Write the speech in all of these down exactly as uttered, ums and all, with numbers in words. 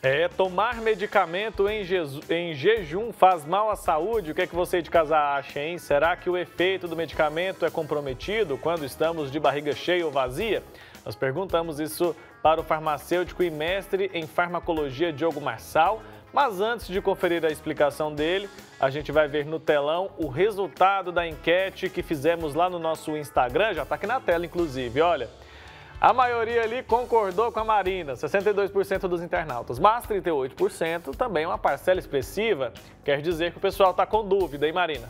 É, tomar medicamento em, jeju- em jejum faz mal à saúde? O que é que você de casa acha, hein? Será que o efeito do medicamento é comprometido quando estamos de barriga cheia ou vazia? Nós perguntamos isso para o farmacêutico e mestre em farmacologia Diogo Marçal, mas antes de conferir a explicação dele, a gente vai ver no telão o resultado da enquete que fizemos lá no nosso Instagram, já está aqui na tela inclusive, olha. A maioria ali concordou com a Marina, sessenta e dois por cento dos internautas, mas trinta e oito por cento também é uma parcela expressiva. Quer dizer que o pessoal está com dúvida, hein, Marina?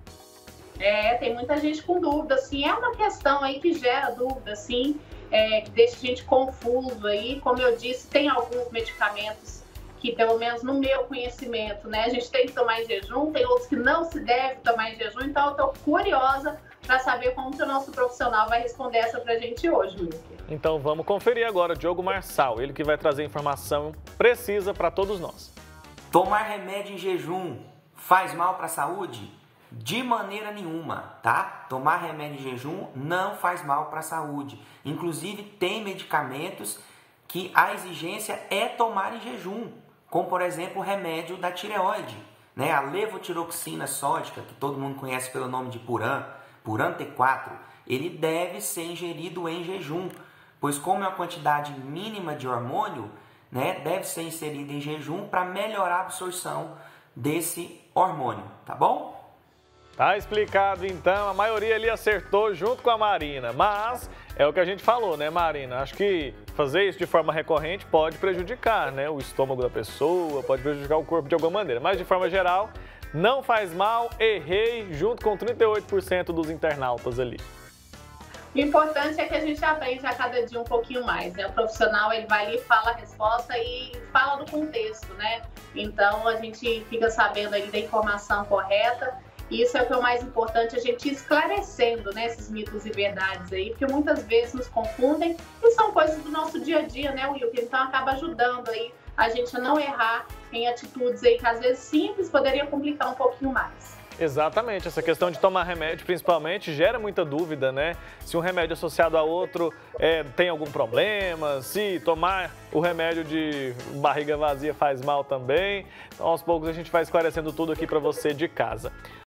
É, tem muita gente com dúvida, assim, é uma questão aí que gera dúvida, assim, é, que deixa a gente confuso aí. Como eu disse, tem alguns medicamentos que, pelo menos no meu conhecimento, né, a gente tem que tomar em jejum, tem outros que não se deve tomar em jejum, então eu tô curiosa para saber como que o nosso profissional vai responder essa pra gente hoje, Luke. Então vamos conferir agora Diogo Marçal, ele que vai trazer informação precisa para todos nós. Tomar remédio em jejum faz mal para a saúde? De maneira nenhuma, tá? Tomar remédio em jejum não faz mal para a saúde. Inclusive tem medicamentos que a exigência é tomar em jejum, como por exemplo o remédio da tireoide, né? A levotiroxina sódica, que todo mundo conhece pelo nome de Puran, Puran T quatro, ele deve ser ingerido em jejum, pois como é uma quantidade mínima de hormônio, né, deve ser inserido em jejum para melhorar a absorção desse hormônio, tá bom? Tá explicado então, a maioria ali acertou junto com a Marina, mas é o que a gente falou, né, Marina? Acho que fazer isso de forma recorrente pode prejudicar, né, o estômago da pessoa, pode prejudicar o corpo de alguma maneira, mas de forma geral, não faz mal, errei, junto com trinta e oito por cento dos internautas ali. O importante é que a gente aprende a cada dia um pouquinho mais, né? O profissional, ele vai ali, fala a resposta e fala do contexto, né? Então, a gente fica sabendo aí da informação correta. E isso é o que é o mais importante, a gente ir esclarecendo, né, esses mitos e verdades aí, porque muitas vezes nos confundem e são coisas do nosso dia a dia, né, Will? Então acaba ajudando aí a gente a não errar em atitudes aí que às vezes simples poderiam complicar um pouquinho mais. Exatamente, essa questão de tomar remédio principalmente gera muita dúvida, né? Se um remédio associado a outro é, tem algum problema, se tomar o remédio de barriga vazia faz mal também. Então aos poucos a gente vai esclarecendo tudo aqui para você de casa.